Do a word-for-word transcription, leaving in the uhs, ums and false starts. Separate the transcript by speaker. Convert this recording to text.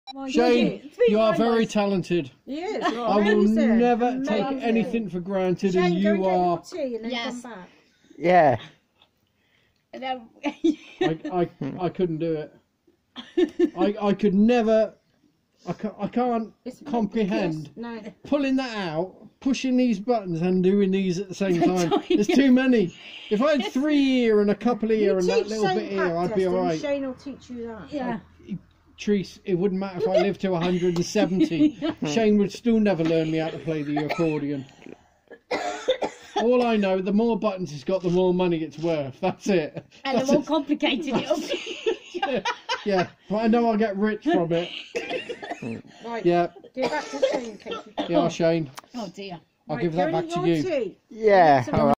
Speaker 1: Shane, you are very talented.
Speaker 2: He is.
Speaker 1: I will never take anything for granted, and
Speaker 2: Shane, go
Speaker 1: you
Speaker 2: and
Speaker 1: are.
Speaker 2: get your tea and then
Speaker 3: Yes.
Speaker 2: come back.
Speaker 4: Yeah.
Speaker 3: No.
Speaker 1: I, I, I couldn't do it. I, I could never. I can't, I can't
Speaker 2: It's
Speaker 1: comprehend
Speaker 2: ridiculous. No.
Speaker 1: pulling that out, pushing these buttons, and doing these at the same time. There's too many. If I had three here and a couple here
Speaker 2: You
Speaker 1: and that
Speaker 2: teach
Speaker 1: little
Speaker 2: Shane
Speaker 1: bit here, I'd
Speaker 2: practice
Speaker 1: be
Speaker 2: and
Speaker 1: alright.
Speaker 2: Shane will teach you that.
Speaker 3: Yeah.
Speaker 1: Trees, it wouldn't matter if I lived to one hundred and seventy. Shane would still never learn me how to play the accordion. All I know, the more buttons it's got, the more money it's worth. That's it.
Speaker 3: And the
Speaker 1: That's
Speaker 3: more
Speaker 1: it.
Speaker 3: complicated it'll be.
Speaker 1: Yeah, yeah, but I know I'll get rich from it.
Speaker 2: Right.
Speaker 1: Yeah,
Speaker 2: Give that to Shane in case you don't.
Speaker 1: yeah, Shane.
Speaker 3: Oh dear.
Speaker 1: I'll
Speaker 2: Right,
Speaker 1: give that
Speaker 2: go
Speaker 1: back
Speaker 2: and
Speaker 1: to
Speaker 2: eat your
Speaker 1: you.
Speaker 2: tea.
Speaker 4: Yeah.
Speaker 2: Some
Speaker 4: All right.